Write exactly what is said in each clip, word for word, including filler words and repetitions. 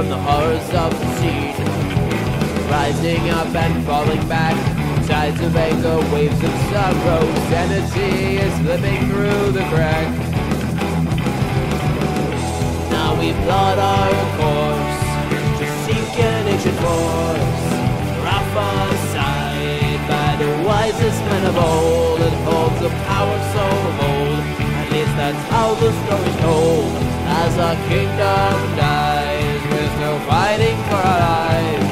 from the horrors of the scene. Rising up and falling back, tides of anger, waves of sorrow. Sanity is slipping through the crack. Now we plot our course to seek an ancient force. Prophesied by the wisest men of old, it holds a power so bold. At least that's how the story's told. As our kingdom dies, we're still fighting for our lives.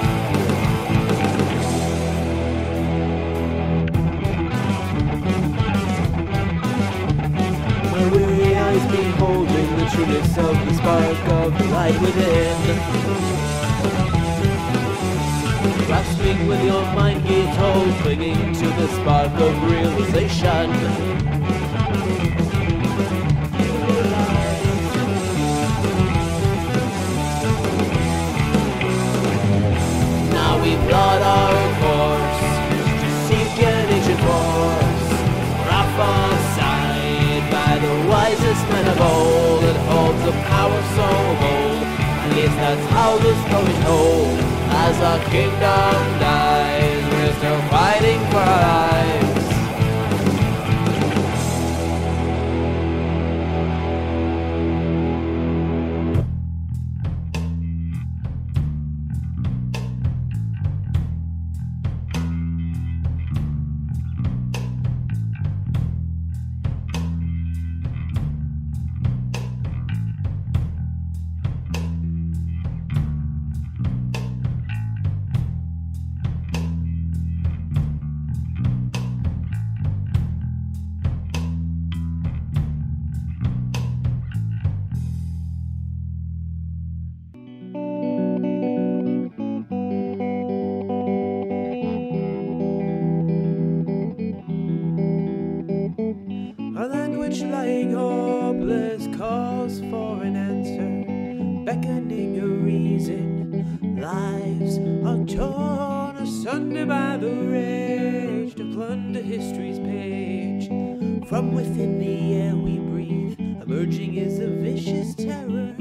My weary eyes beholding the trueness of the spark of the light within. Grasping with your mind gates hold, clinging to the spark of realization. Now we plot our course to seek an ancient force. Prophesied by the wisest men of old, it holds a power so bold. At least that's how the story's told. As our kingdom dies, we're still fighting for our lives. Lying hopeless calls for an answer, beckoning a reason. Lives are torn asunder by the rage to plunder history's page. From within the air we breathe, emerging is a vicious terror.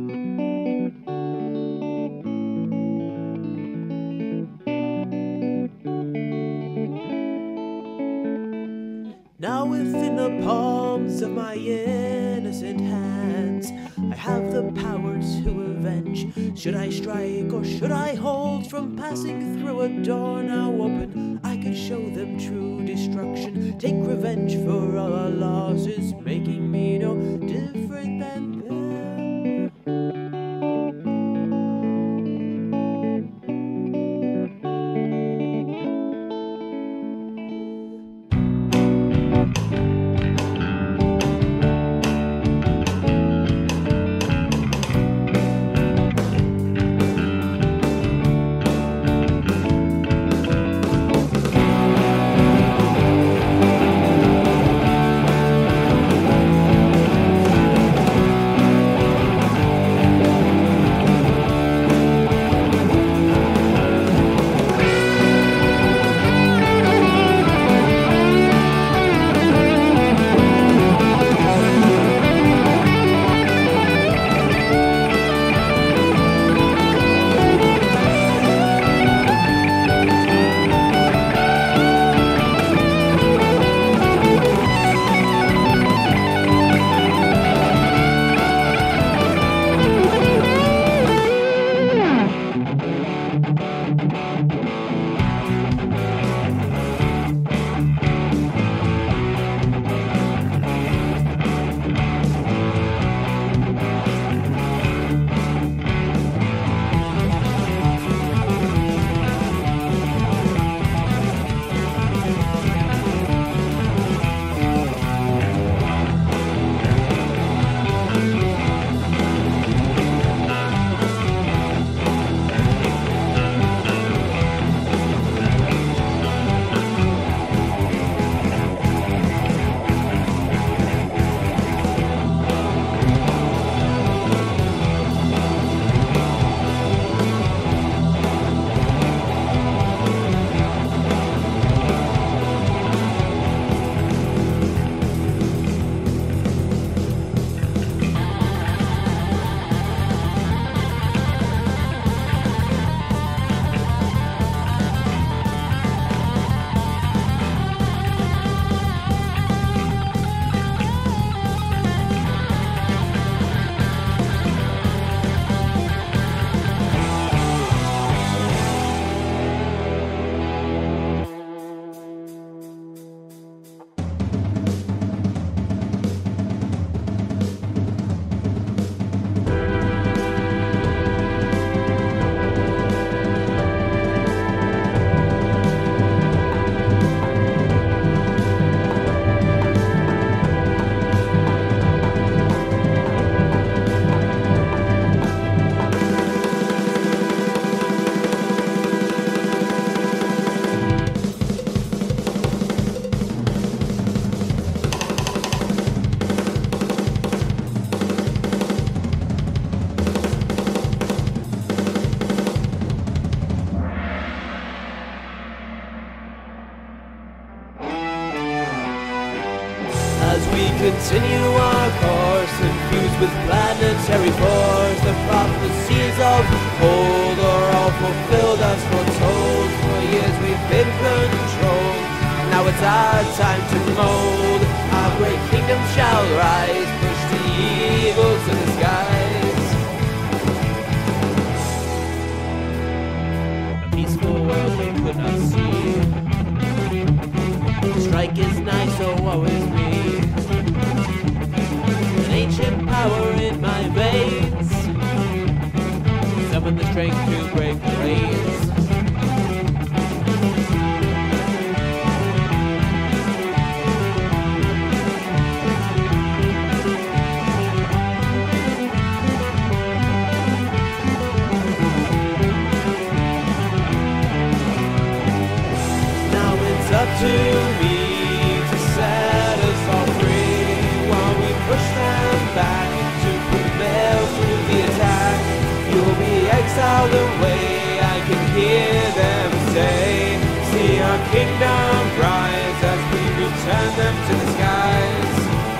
Now within the palms of my innocent hands, I have the power to avenge. Should I strike or should I hold from passing through a door now open? I could show them true destruction. Take revenge for all our losses, making me no different than them. continue our course, infused with planetary force. The prophecies of old are all fulfilled as foretold. For years we've been controlled, now it's our time to mold. Our great kingdom shall rise, push the evil to the skies. A peaceful world we could not see. Strike is nice, so woe is me. An ancient power in my veins, summon the strength to break brains. Now it's up to me to set us all free, while we push them back to prevail through the attack. You'll be exiled away, I can hear them say. See our kingdom rise as we return them to the skies.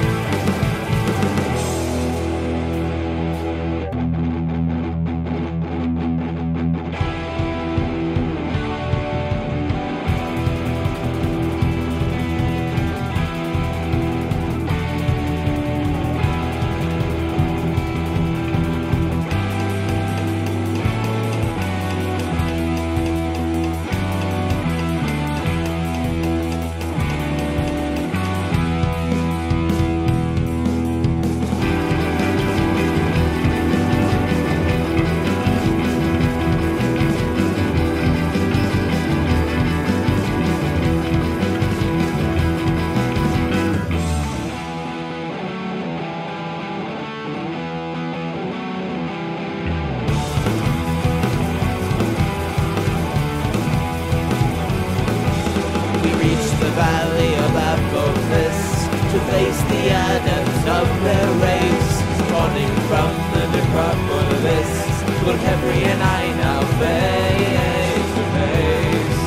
Valley of Apophis, to face the adepts of their race, spawning from the necropolis. Look, every and I now face to face.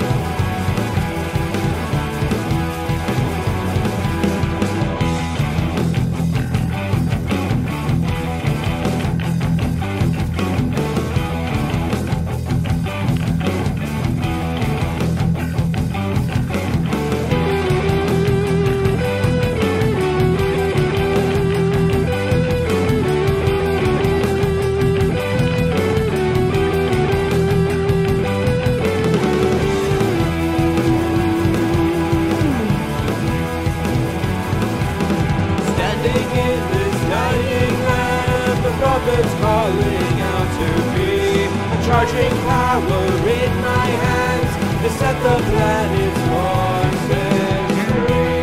Prophets calling out to me, a charging power in my hands to set the planet's forces free.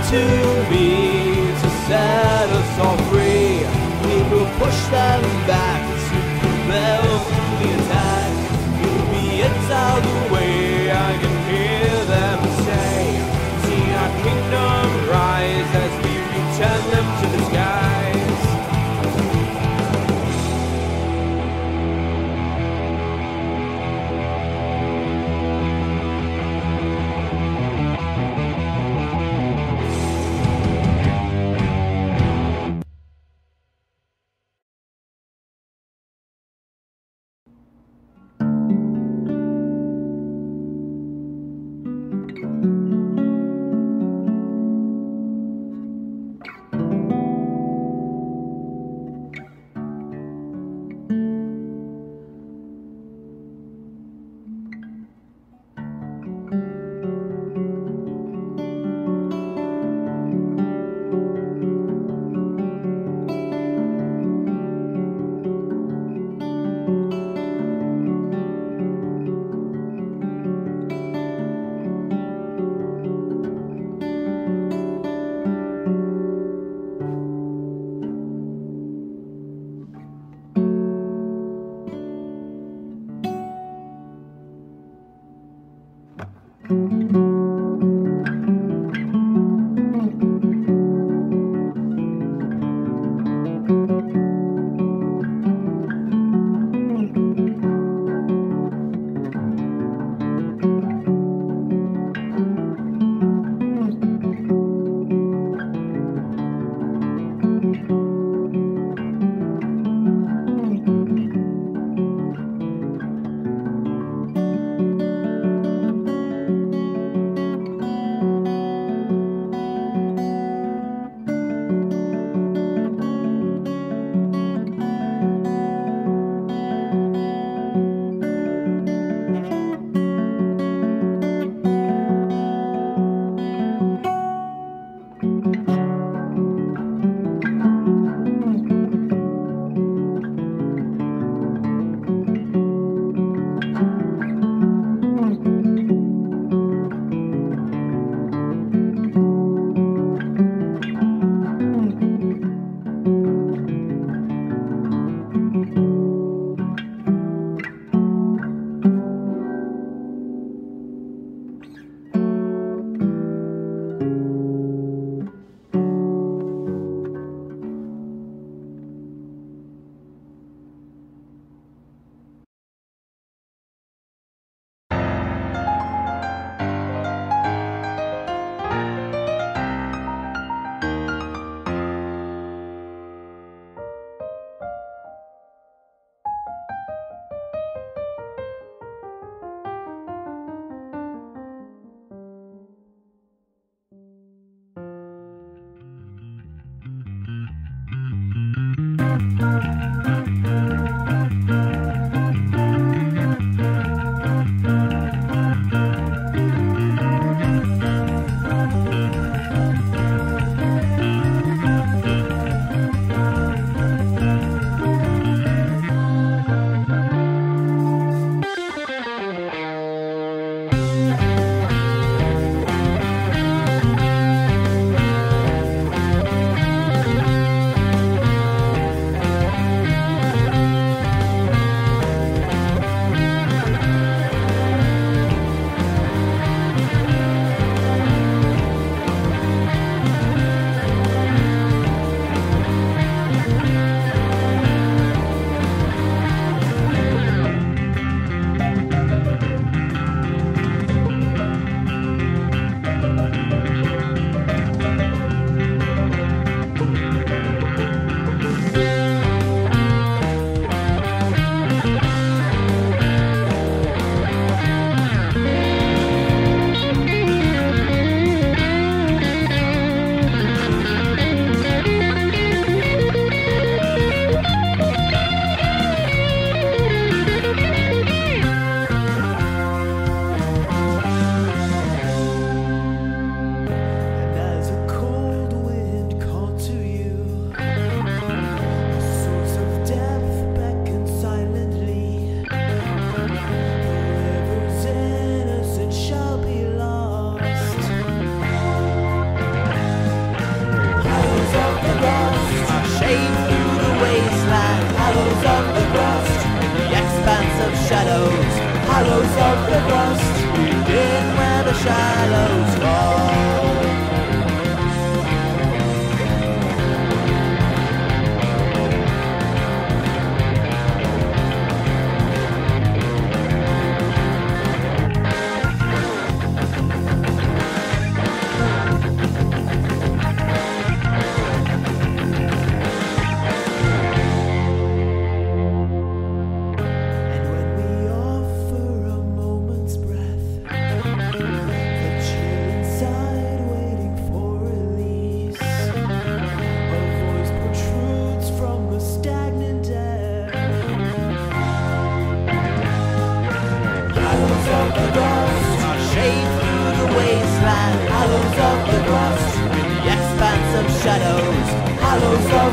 to me to set us all free. We will push them back to compel the attack. You'll be it's out of the way. I can hear them say, see our kingdom rise as we return them to the skies.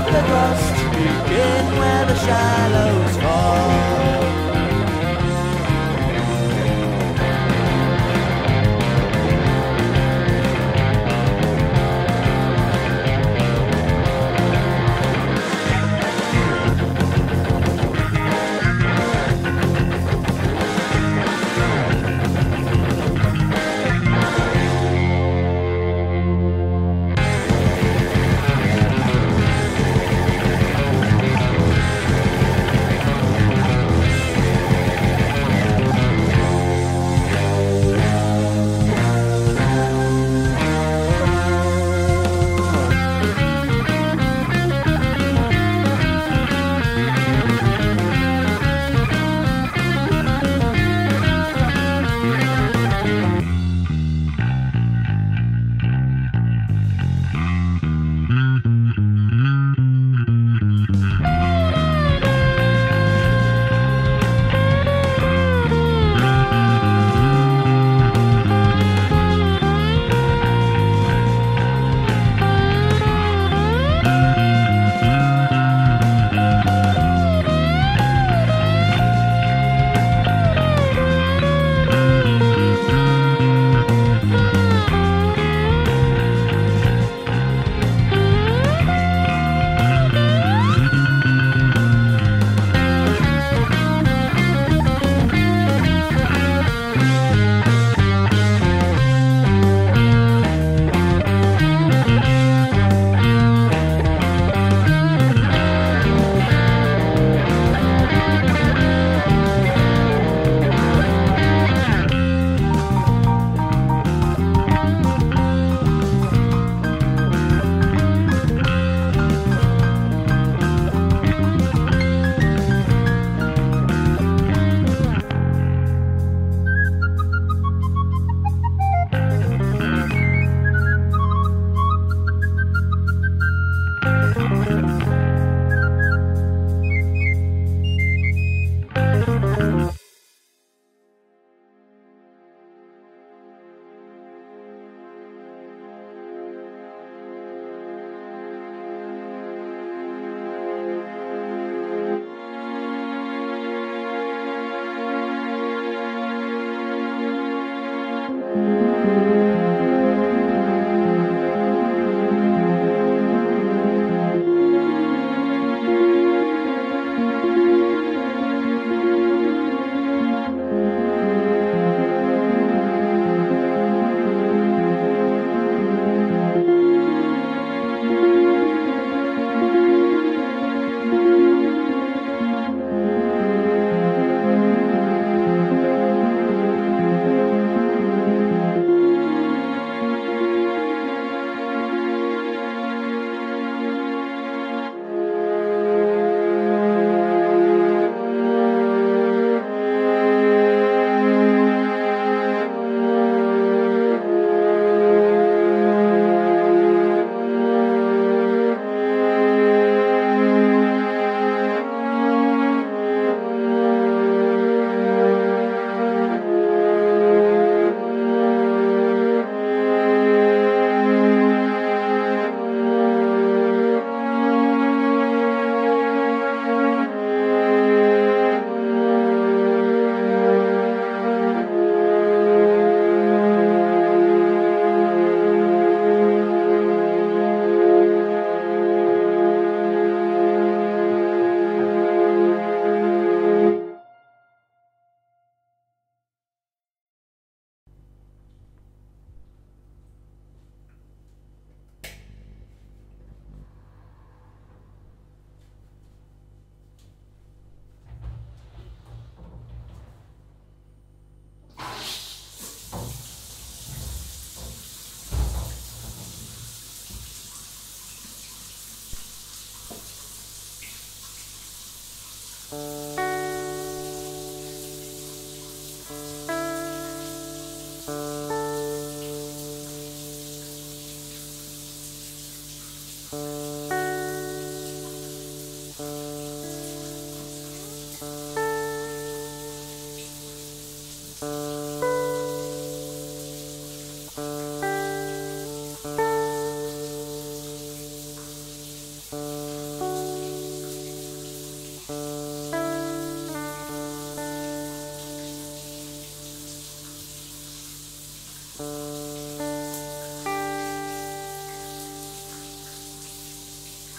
the crust, begin where the shallows fall.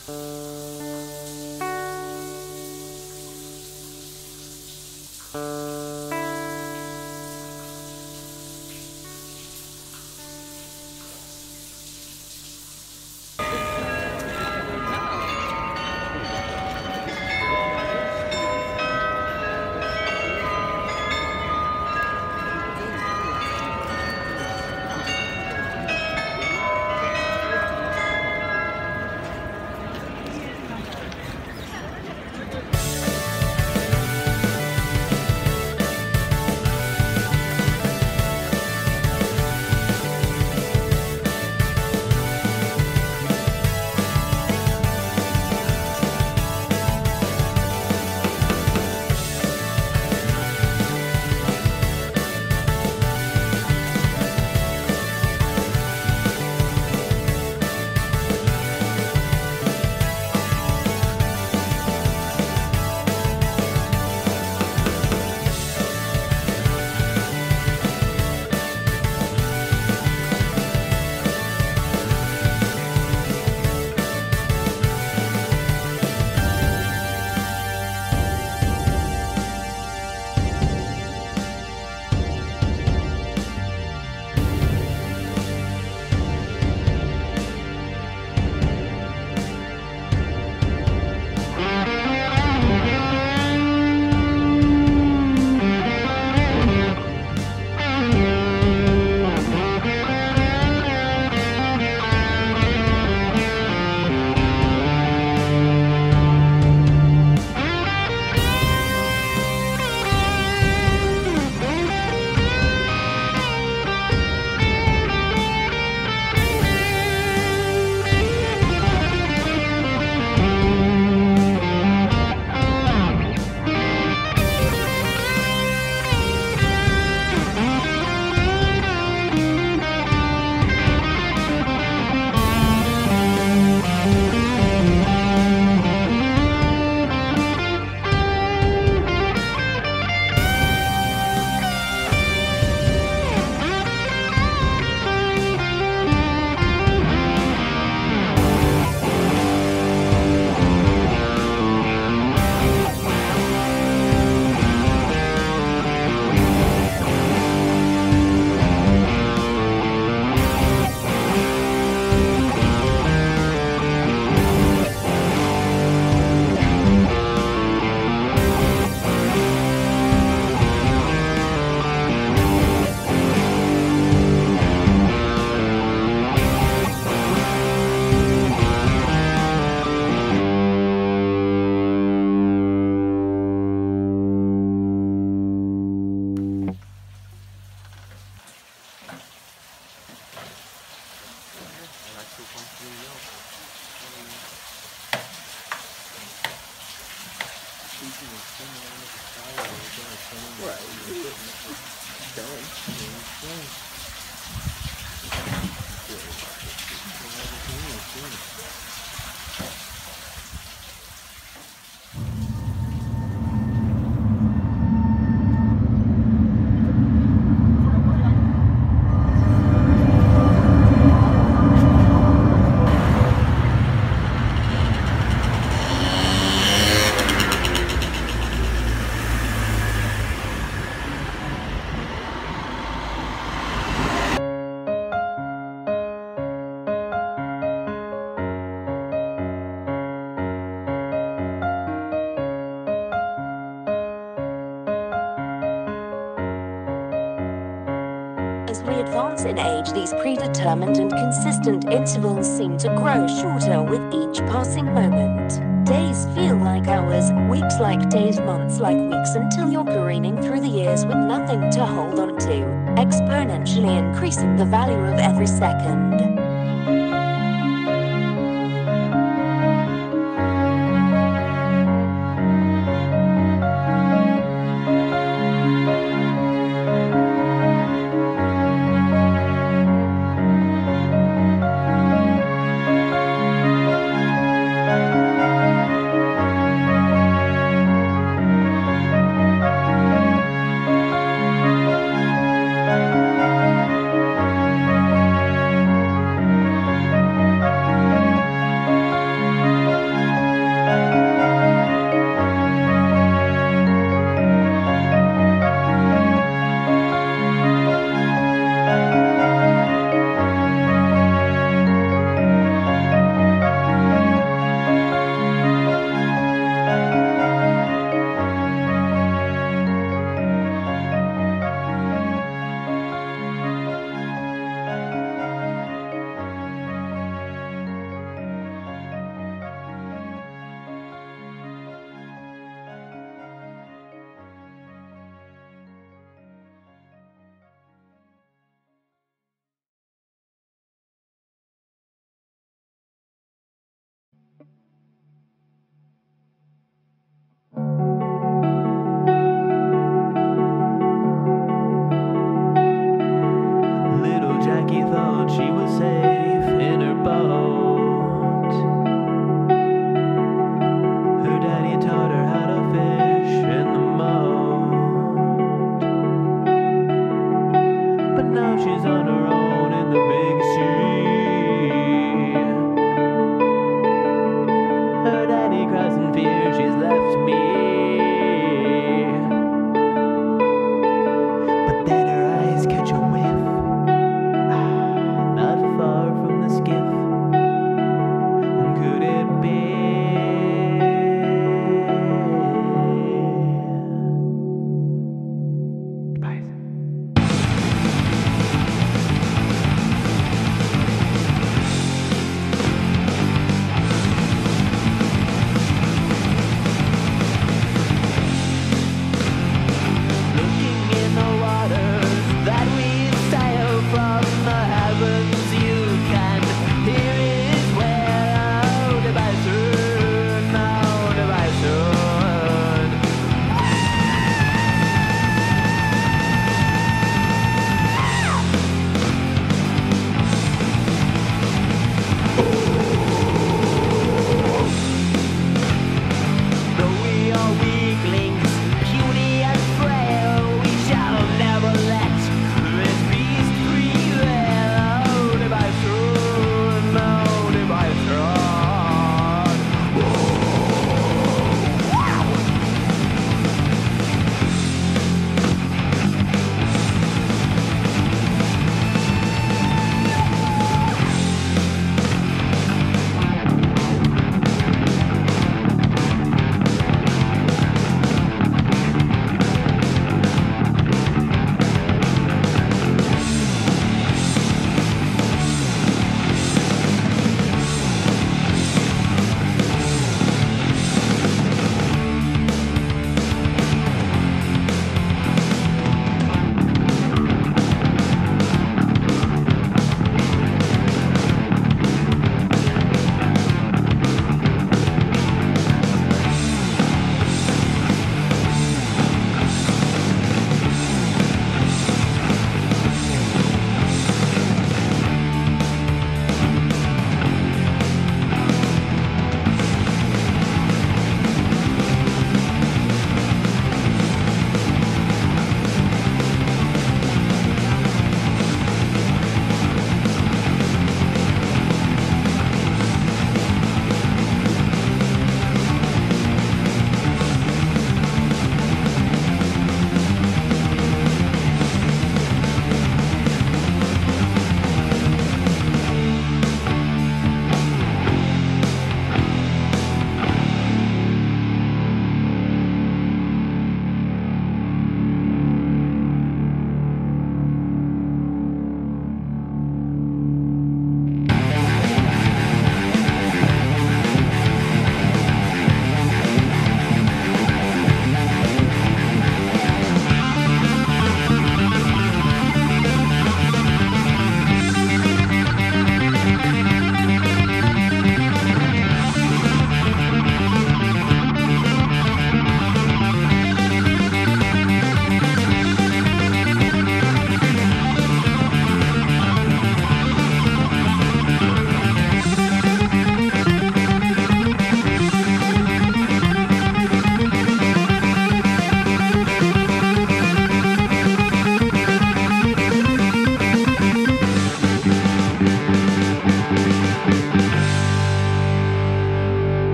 As we advance in age, these predetermined and consistent intervals seem to grow shorter with each passing moment. Days feel like hours, weeks like days, months like weeks, until you're careening through the years with nothing to hold on to, exponentially increasing the value of every second.